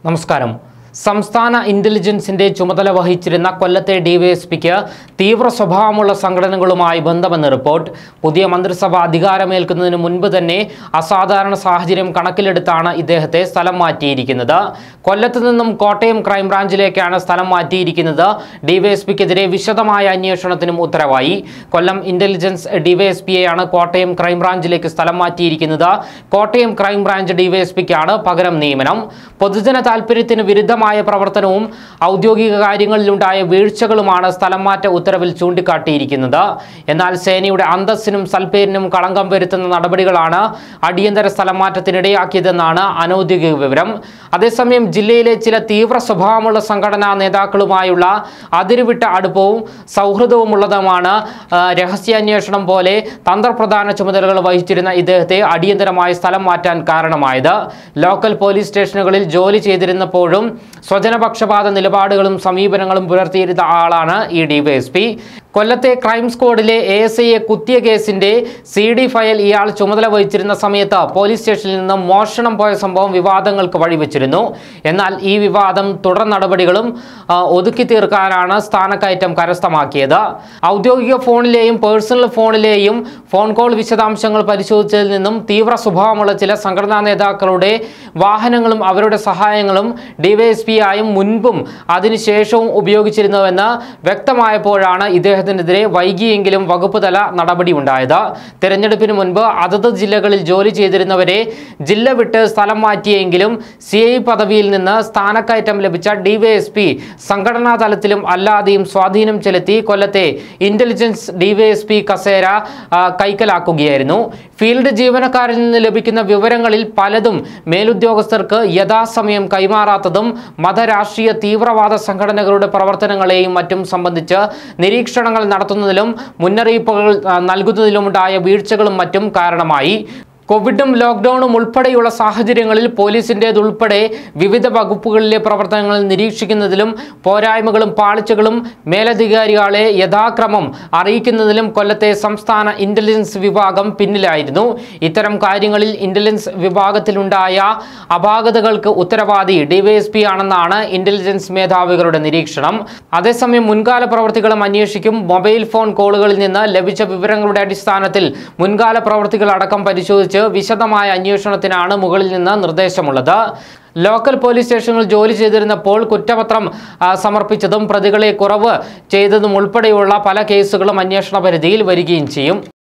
നമസ്കാരം. സംസ്ഥാന ഇന്റലിജൻസിന്റെ ചുമതല വഹിച്ചിരുന്ന കൊല്ലത്തെ ഡിവൈഎസ്പിക്ക് തീവ്ര സ്വഭാവമുള്ള സംഘടനകളുമായി ബന്ധമെന്ന് റിപ്പോർട്ട്. പുതിയ മന്ത്രിസഭ അധികാരമേൽക്കുന്നതിന് മുൻപ് തന്നെ അസാധാരണ സാഹചര്യം കണക്കിലെടുത്താണ് ഇദ്ദേഹത്തെ സ്ഥലം മാറ്റിയിരിക്കുന്നത്. കൊല്ലത്ത് നിന്നും കോട്ടയം ക്രൈംബ്രാഞ്ചിലേക്കാണ് സ്ഥലം മാറ്റിയിരിക്കുന്നത്. ഡിവൈഎസ്പിക്കെതിരെ വിശദമായ അന്വേഷണത്തിനും ഉത്തരവായി. കൊല്ലം ഇന്റലിജൻസ് ഡിവൈഎസ്പിയെയാണ് കോട്ടയം ക്രൈംബ്രാഞ്ചിലേക്ക് സ്ഥലം മാറ്റിയിരിക്കുന്നത്. കോട്ടയം ക്രൈംബ്രാഞ്ച് ഡിവൈഎസ്പിക്കാണ് പകരം നിയമനം. പൊതുജന താൽപര്യത്തിന് വിരുദ്ധമായ പ്രവർത്തനവും ഔദ്യോഗിക കാര്യങ്ങളിലുണ്ടായ വീഴ്ചകളുമാണ് സ്ഥലം മാറ്റ ഉത്തരവിൽ ചൂണ്ടിക്കാട്ടിയിരിക്കുന്നത്. എന്നാൽ സേനയുടെ അന്തസ്സിനും സൽപ്പേരിനും കളങ്കം വരുത്തുന്ന നടപടികളാണ് അടിയന്തര സ്ഥലം മാറ്റത്തിനിടയാക്കിയതെന്നാണ് അനൌദ്യോഗിക വിവരം. അതേസമയം ജില്ലയിലെ ചില തീവ്ര സ്വഭാവമുള്ള സംഘടനാ നേതാക്കളുമായുള്ള അതിരുവിട്ട അടുപ്പവും സൗഹൃദവുമുള്ളതുമാണ് രഹസ്യാന്വേഷണം പോലെ തന്ത്രപ്രധാന ചുമതലകൾ വഹിച്ചിരുന്ന ഇദ്ദേഹത്തെ അടിയന്തരമായി സ്ഥലം മാറ്റാൻ കാരണമായത്. ലോക്കൽ പോലീസ് സ്റ്റേഷനുകളിൽ ജോലി ചെയ്തിരുന്നപ്പോഴും സ്വജനപക്ഷപാത നിലപാടുകളും സമീപനങ്ങളും പുലർത്തിയിരുന്ന ആളാണ് ഈ ഡിവൈഎസ്പി. കൊല്ലത്തെ ക്രൈം സ്ക്വാഡിലെ ASIയെ കുത്തിയ കേസിന്റെ CD ഫയൽ ഇയാൾ ചുമതല വഹിച്ചിരുന്ന സമയത്ത് പോലീസ് സ്റ്റേഷനിൽ നിന്ന് മോഷണം പോയ സംഭവം വിവാദങ്ങൾക്ക് വഴിവെച്ചിരുന്നു. എന്നാൽ ഈ വിവാദം തുടർ നടപടികളും ഒതുക്കി തീർക്കാനാണ് സ്ഥാനക്കയറ്റം കരസ്ഥമാക്കിയത്. ഔദ്യോഗിക ഫോണിലെയും പേഴ്സണൽ ഫോണിലെയും ഫോൺ കോൾ വിശദാംശങ്ങൾ പരിശോധിച്ചതിൽ നിന്നും തീവ്ര സ്വഭാവമുള്ള ചില സംഘടനാ നേതാക്കളുടെ വാഹനങ്ങളും അവരുടെ സഹായങ്ങളും ഡിവൈഎസ്പിയായും മുൻപും അതിനുശേഷവും ഉപയോഗിച്ചിരുന്നുവെന്ന് വ്യക്തമായപ്പോഴാണ് ഇദ്ദേഹത്തിനെതിരെ വൈകിയെങ്കിലും വകുപ്പ് തല നടപടി ഉണ്ടായത്. തെരഞ്ഞെടുപ്പിന് മുൻപ് അതത് ജില്ലകളിൽ ജോലി ചെയ്തിരുന്നവരെ ജില്ല വിട്ട് സ്ഥലം മാറ്റിയെങ്കിലും CI പദവിയിൽ നിന്ന് സ്ഥാനക്കയറ്റം ലഭിച്ച ഡിവൈഎസ്പി സംഘടനാ തലത്തിലും അല്ലാതെയും സ്വാധീനം ചെലുത്തി കൊല്ലത്തെ ഇന്റലിജൻസ് ഡിവൈഎസ്പി കസേര കൈക്കലാക്കുകയായിരുന്നു. ഫീൽഡ് ജീവനക്കാരിൽ നിന്ന് ലഭിക്കുന്ന വിവരങ്ങളിൽ പലതും മേലുദ്യോഗസ്ഥർക്ക് യഥാസമയം കൈമാറാത്തതും മതരാഷ്ട്രീയ തീവ്രവാദ സംഘടനകളുടെ പ്രവർത്തനങ്ങളെയും മറ്റും സംബന്ധിച്ച് നിരീക്ഷണങ്ങൾ നടത്തുന്നതിലും മുന്നറിയിപ്പുകൾ നൽകുന്നതിലുമുണ്ടായ വീഴ്ചകളും മറ്റും കാരണമായി. കോവിഡും ലോക്ക്ഡൌണും ഉൾപ്പെടെയുള്ള സാഹചര്യങ്ങളിൽ പോലീസിൻ്റേതുൾപ്പെടെ വിവിധ വകുപ്പുകളിലെ പ്രവർത്തനങ്ങൾ നിരീക്ഷിക്കുന്നതിലും പോരായ്മകളും പാളിച്ചകളും മേലധികാരികളെ യഥാക്രമം അറിയിക്കുന്നതിലും കൊല്ലത്തെ സംസ്ഥാന ഇന്റലിജൻസ് വിഭാഗം പിന്നിലായിരുന്നു. ഇത്തരം കാര്യങ്ങളിൽ ഇന്റലിജൻസ് വിഭാഗത്തിലുണ്ടായ അപാകതകൾക്ക് ഉത്തരവാദി ഡിവൈഎസ്പി ആണെന്നാണ് ഇന്റലിജൻസ് മേധാവികളുടെ നിരീക്ഷണം. അതേസമയം മുൻകാല പ്രവർത്തികളും അന്വേഷിക്കും. മൊബൈൽ ഫോൺ കോളുകളിൽ നിന്ന് ലഭിച്ച വിവരങ്ങളുടെ അടിസ്ഥാനത്തിൽ മുൻകാല പ്രവർത്തികൾ അടക്കം പരിശോധിച്ച് വിശദമായ അന്വേഷണത്തിനാണ് മുകളിൽ നിന്ന് നിർദ്ദേശമുള്ളത്. ലോക്കൽ പോലീസ് സ്റ്റേഷനുകളിൽ ജോലി ചെയ്തിരുന്നപ്പോൾ കുറ്റപത്രം സമർപ്പിച്ചതും പ്രതികളെ കുറവ് ചെയ്തതും ഉൾപ്പെടെയുള്ള പല കേസുകളും അന്വേഷണ പരിധിയിൽ വരികയും ചെയ്യും.